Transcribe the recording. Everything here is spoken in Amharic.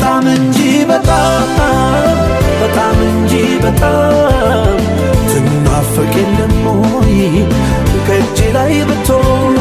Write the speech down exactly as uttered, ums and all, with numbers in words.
በጣም እንጂ በጣም በጣም እንጂ በጣም ትናፍቅ የለም ወይ ከእጅ ላይ ብትሆን